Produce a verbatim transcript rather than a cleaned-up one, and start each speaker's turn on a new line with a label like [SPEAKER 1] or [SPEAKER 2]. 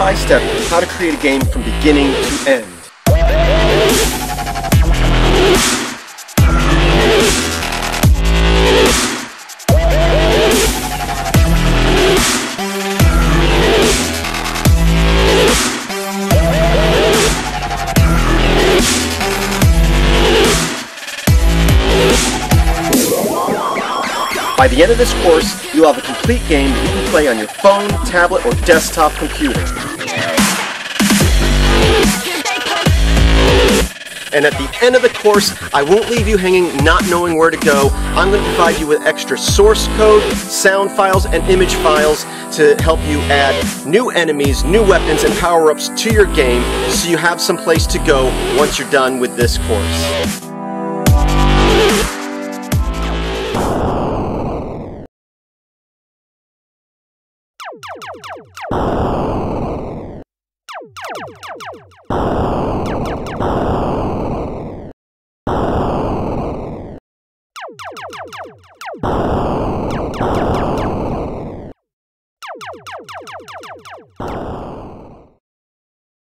[SPEAKER 1] by step how to create a game from beginning to end. By the end of this course, you'll have a complete game that you can play on your phone, tablet, or desktop computer. And at the end of the course, I won't leave you hanging not knowing where to go. I'm going to provide you with extra source code, sound files, and image files to help you add new enemies, new weapons, and power-ups to your game so you have some place to go once you're done with this course.
[SPEAKER 2] You